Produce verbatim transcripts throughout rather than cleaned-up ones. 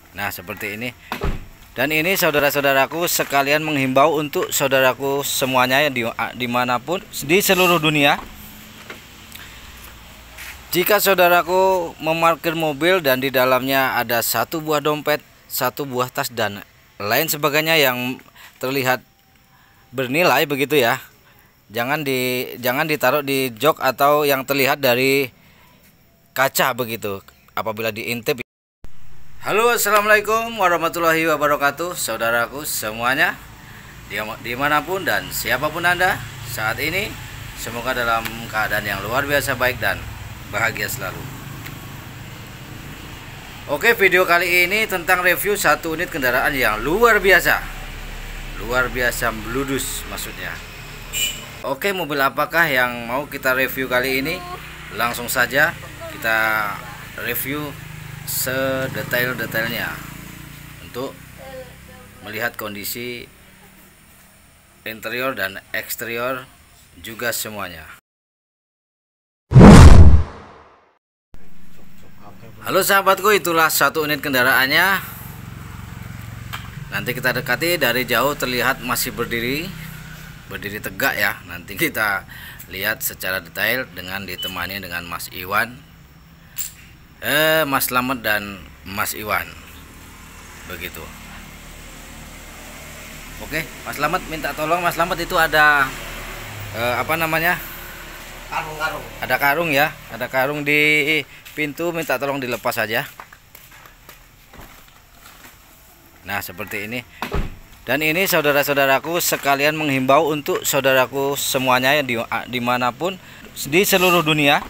Nah, seperti ini. Dan ini saudara-saudaraku sekalian menghimbau untuk saudaraku semuanya yang di, dimanapun di seluruh dunia. Jika saudaraku memarkir mobil dan di dalamnya ada satu buah dompet, satu buah tas dan lain sebagainya yang terlihat bernilai begitu ya, jangan di jangan ditaruh di jok atau yang terlihat dari kaca begitu apabila diintip. Halo, assalamualaikum warahmatullahi wabarakatuh, saudaraku semuanya dimanapun dan siapapun Anda saat ini, semoga dalam keadaan yang luar biasa baik dan bahagia selalu. Oke, video kali ini tentang review satu unit kendaraan yang luar biasa luar biasa bludus maksudnya. Oke, mobil apakah yang mau kita review kali ini? Langsung saja kita review sedetail-detailnya untuk melihat kondisi interior dan eksterior juga semuanya. Halo sahabatku, itulah satu unit kendaraannya. Nanti kita dekati, dari jauh terlihat masih berdiri berdiri tegak ya. Nanti kita lihat secara detail dengan ditemani dengan Mas Iwan Eh, Mas Slamet dan Mas Iwan begitu. Oke, Mas Slamet minta tolong. Mas Slamet itu ada eh, apa namanya, karung-karung. Ada karung ya, ada karung di pintu, minta tolong dilepas saja. Nah, seperti ini. Dan ini saudara-saudaraku sekalian menghimbau untuk saudaraku semuanya yang di, dimanapun di seluruh dunia.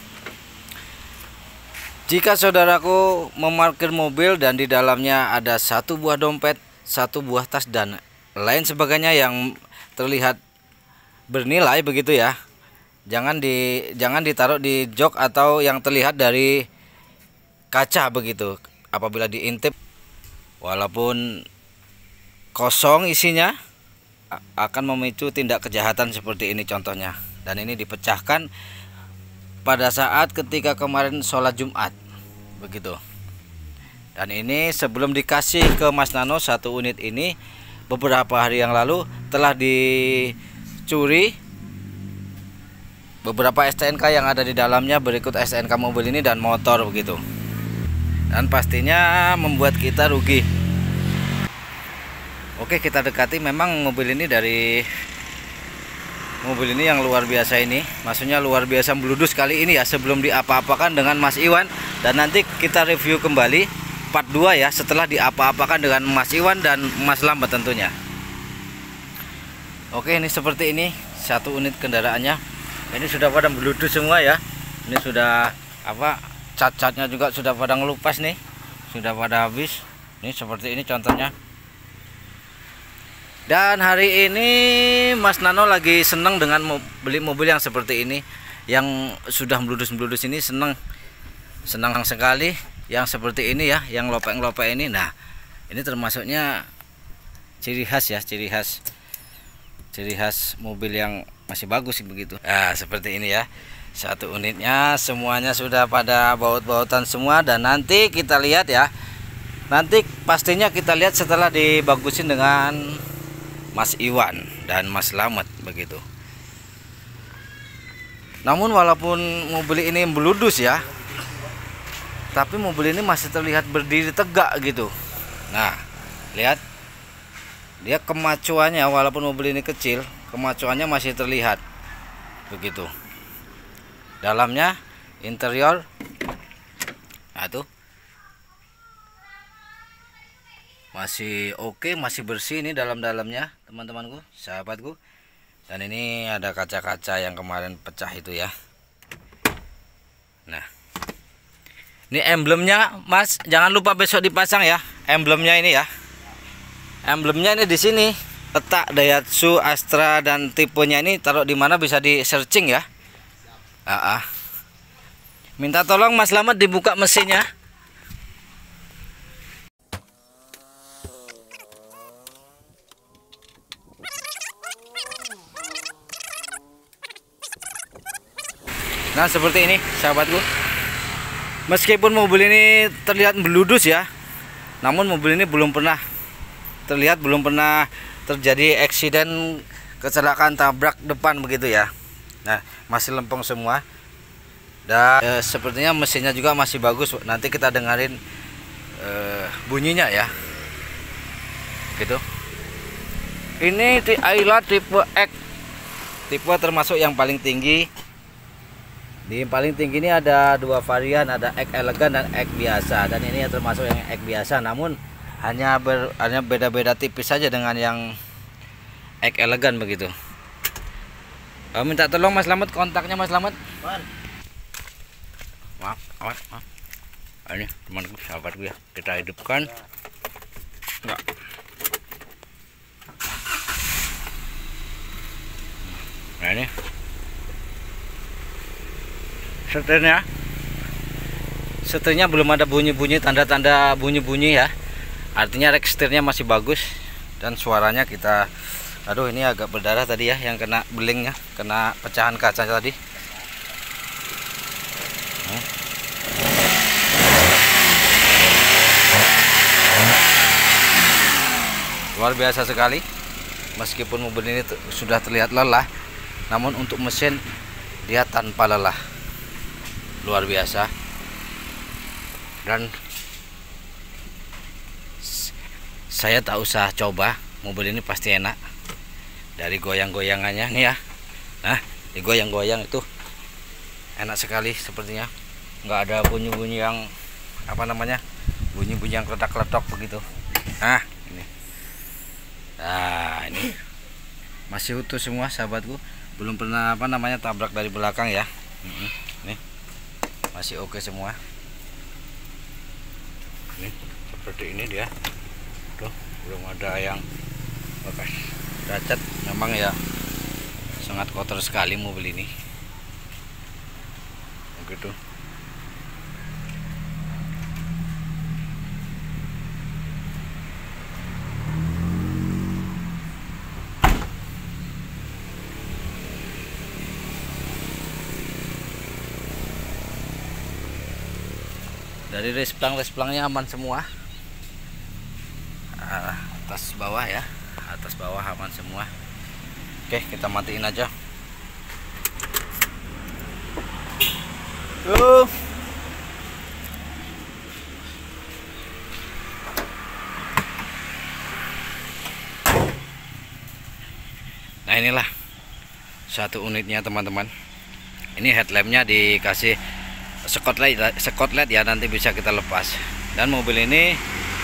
Jika saudaraku memarkir mobil dan di dalamnya ada satu buah dompet, satu buah tas dan lain sebagainya yang terlihat bernilai begitu ya, jangan di jangan ditaruh di jok atau yang terlihat dari kaca begitu apabila diintip. Walaupun kosong isinya, akan memicu tindak kejahatan seperti ini contohnya. Dan ini dipecahkan pada saat ketika kemarin sholat Jumat begitu. Dan ini sebelum dikasih ke Mas Nano, satu unit ini beberapa hari yang lalu telah dicuri beberapa S T N K yang ada di dalamnya, berikut S T N K mobil ini dan motor begitu. Dan pastinya membuat kita rugi. Oke, kita dekati. Memang mobil ini dari mobil ini yang luar biasa ini, maksudnya luar biasa bludus kali ini ya, sebelum diapa-apakan dengan Mas Iwan. Dan nanti kita review kembali part dua ya, setelah diapa-apakan dengan Mas Iwan dan Mas Slamet tentunya. Oke, ini seperti ini satu unit kendaraannya. Ini sudah pada bludus semua ya. Ini sudah apa, cat-catnya juga sudah pada ngelupas nih, sudah pada habis. Ini seperti ini contohnya. Dan hari ini Mas Nano lagi seneng dengan beli mobil yang seperti ini, yang sudah bludus-bludus ini. Seneng senang sekali yang seperti ini ya, yang lopek-lopek ini. Nah, ini termasuknya ciri khas ya, ciri khas ciri khas mobil yang masih bagus begitu. Nah, seperti ini ya, satu unitnya semuanya sudah pada baut-bautan semua. Dan nanti kita lihat ya, nanti pastinya kita lihat setelah dibagusin dengan Mas Iwan dan Mas Slamet begitu. Namun walaupun mobil ini bludus ya, tapi mobil ini masih terlihat berdiri tegak gitu. Nah, lihat, dia kemacuannya, walaupun mobil ini kecil, kemacuannya masih terlihat begitu. Dalamnya, interior, nah tuh masih oke, masih bersih ini dalam-dalamnya teman-temanku, sahabatku. Dan ini ada kaca-kaca yang kemarin pecah itu ya. Nah, ini emblemnya Mas, jangan lupa besok dipasang ya, emblemnya ini ya. Emblemnya ini di sini, letak Daihatsu Astra dan tipenya ini taruh di mana bisa di searching ya. Ah, ah. Minta tolong Mas Slamet dibuka mesinnya. Nah, seperti ini sahabatku. Meskipun mobil ini terlihat bludus ya, namun mobil ini belum pernah terlihat, belum pernah terjadi eksiden kecelakaan tabrak depan begitu ya. Nah, masih lempeng semua. Dan e, sepertinya mesinnya juga masih bagus. Nanti kita dengerin e, bunyinya ya. Gitu. Ini di Ayla tipe X. Tipe termasuk yang paling tinggi. Di paling tinggi ini ada dua varian, ada X elegan dan X biasa. Dan ini termasuk yang X biasa, namun hanya ber, hanya beda-beda tipis saja dengan yang X elegan begitu. Oh, minta tolong Mas Slamet, kontaknya Mas Slamet. Maaf, maaf, maaf. Ini temanku, sahabatku ya, kita hidupkan. Enggak. Nah ini setirnya, setirnya belum ada bunyi-bunyi, tanda-tanda bunyi-bunyi ya. Artinya rek setirnya masih bagus. Dan suaranya kita, aduh ini agak berdarah tadi ya, yang kena belingnya, kena pecahan kaca tadi. Hmm. Luar biasa sekali. Meskipun mobil ini sudah terlihat lelah, namun untuk mesin dia tanpa lelah. Luar biasa. Dan saya tak usah coba, mobil ini pasti enak. Dari goyang-goyangannya nih ya. Nah, digoyang-goyang itu enak sekali sepertinya. Nggak ada bunyi-bunyi yang apa namanya, bunyi-bunyi yang kledak-kledok begitu. Nah ini, nah ini masih utuh semua sahabatku, belum pernah apa namanya tabrak dari belakang ya. Nih masih oke semua. Ini seperti ini dia. Tuh belum ada yang bekas cacat. Memang ya sangat kotor sekali mobil ini. Begitu. Dari resplang-resplangnya aman semua. Atas bawah ya, atas bawah aman semua. Oke, kita matiin aja. Tuh. Nah inilah satu unitnya teman-teman. Ini headlampnya dikasih Scotland, Scotland ya, nanti bisa kita lepas. Dan mobil ini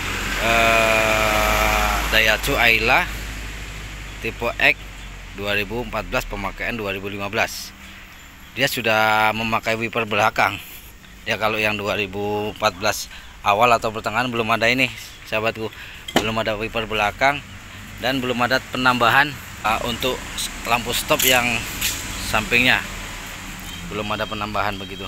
eh, Daihatsu Ayla tipe X dua ribu empat belas, pemakaian dua ribu lima belas. Dia sudah memakai wiper belakang. Ya kalau yang dua ribu empat belas awal atau pertengahan belum ada ini, sahabatku. Belum ada wiper belakang dan belum ada penambahan uh, untuk lampu stop yang sampingnya. Belum ada penambahan begitu.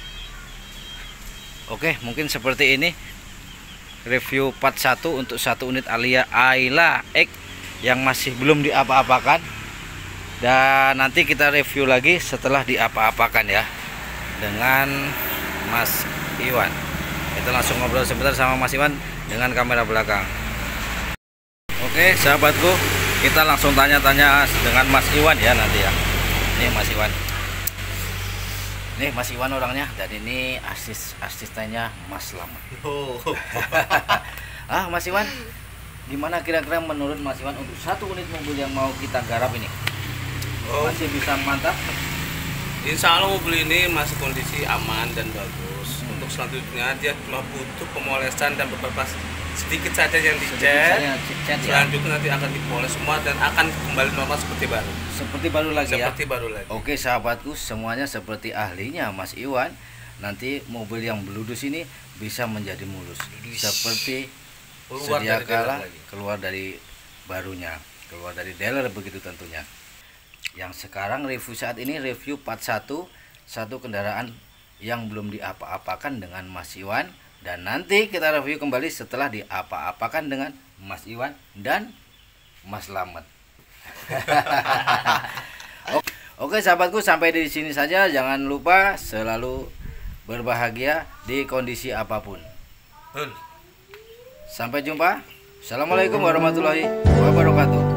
Oke, mungkin seperti ini review part satu untuk satu unit Ayla X yang masih belum diapa-apakan. Dan nanti kita review lagi setelah diapa-apakan ya, dengan Mas Iwan. Kita langsung ngobrol sebentar sama Mas Iwan dengan kamera belakang. Oke sahabatku, kita langsung tanya-tanya dengan Mas Iwan ya nanti ya. Ini Mas Iwan. Nih Mas Iwan orangnya, dan ini asis asistennya Mas Slamet. Oh. Ah Mas Iwan, gimana kira-kira menurut Mas Iwan untuk satu unit mobil yang mau kita garap ini? Oh. Masih bisa mantap? Insya Allah mobil ini masih kondisi aman dan bagus. Hmm. Untuk selanjutnya dia cuma butuh pemolesan dan beberapa sedikit saja yang dicat. Selanjutnya nanti akan dipoles semua dan akan kembali normal seperti baru. Seperti baru lagi seperti ya. Seperti baru lagi. Oke sahabatku, semuanya seperti ahlinya Mas Iwan. Nanti mobil yang beludus ini bisa menjadi mulus. Seperti keluar sedia dari kala keluar dari barunya, keluar dari dealer begitu tentunya. Yang sekarang review saat ini review part satu, satu kendaraan yang belum diapa-apakan dengan Mas Iwan. Dan nanti kita review kembali setelah diapa-apakan dengan Mas Iwan dan Mas Slamet. Oke sahabatku, sampai di sini saja. Jangan lupa selalu berbahagia di kondisi apapun. Sampai jumpa. Assalamualaikum warahmatullahi wabarakatuh.